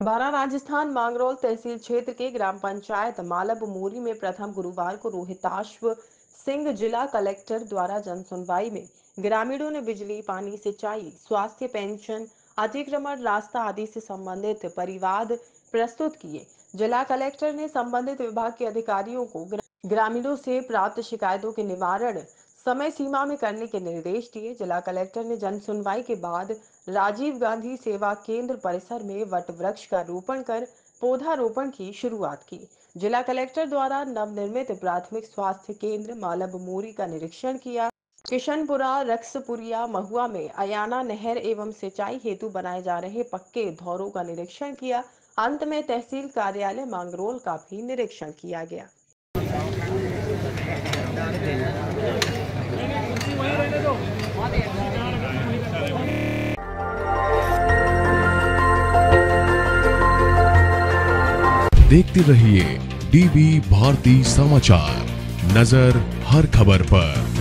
बारा राजस्थान मांगरोल तहसील क्षेत्र के ग्राम पंचायत मालब मोरी में प्रथम गुरुवार को रोहिताश्व सिंह जिला कलेक्टर द्वारा जन सुनवाई में ग्रामीणों ने बिजली, पानी, सिंचाई, स्वास्थ्य, पेंशन, अतिक्रमण रास्ता आदि से संबंधित परिवाद प्रस्तुत किए। जिला कलेक्टर ने संबंधित विभाग के अधिकारियों को ग्रामीणों से प्राप्त शिकायतों के निवारण समय सीमा में करने के निर्देश दिए। जिला कलेक्टर ने जन सुनवाई के बाद राजीव गांधी सेवा केंद्र परिसर में वट वृक्ष का रोपण कर पौधारोपण की शुरुआत की। जिला कलेक्टर द्वारा नवनिर्मित प्राथमिक स्वास्थ्य केंद्र मालब मोरी का निरीक्षण किया। किशनपुरा, रक्सपुरिया, महुआ में अयाना नहर एवं सिंचाई हेतु बनाए जा रहे पक्के धौरों का निरीक्षण किया। अंत में तहसील कार्यालय मांगरोल का भी निरीक्षण किया गया। देखते रहिए डीवी भारती समाचार, नजर हर खबर पर।